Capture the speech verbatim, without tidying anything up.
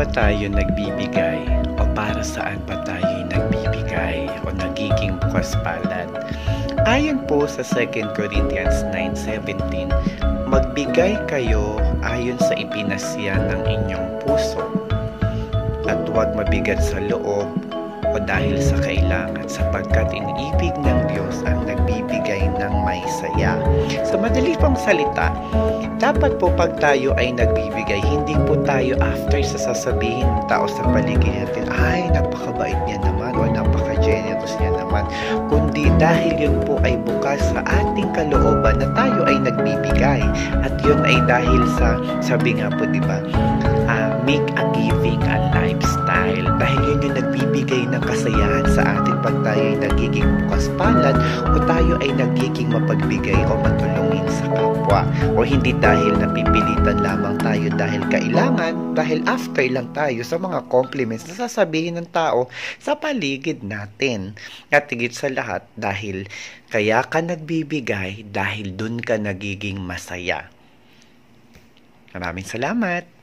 ba tayo nagbibigay o para saan ba tayo nagbibigay o nagiging bukas palad? Ayon po sa Second Corinthians nine seventeen, magbigay kayo ayon sa ipinasya ng inyong puso at huwag mabigat sa loob o dahil sa kailangan, sapagkat iniibig ng Diyos ang nagbibigay ng may saya. Sa madali pong salita, dapat po pag tayo ay nagbibigay, hindi po tayo after sa sasabihin ng tao sa paligid natin, ay napakabait niya naman o napaka-generous niya naman, kundi dahil yun po ay bukas sa ating kalooban na tayo ay nagbibigay. At yun ay dahil sa, sabi nga po diba, uh, make a giving a lifestyle. Dahil yun yung nagbibigay ng kasayahan sa atin pag tayo ay nagiging bukas palad o tayo ay nagiging mapagbigay o matulungin sa kapwa. O hindi dahil napipilitan lamang tayo dahil kailangan, dahil after lang tayo sa mga compliments na sasabihin ng tao sa paligid natin. At higit sa lahat, dahil kaya ka nagbibigay dahil dun ka nagiging masaya. Maraming salamat!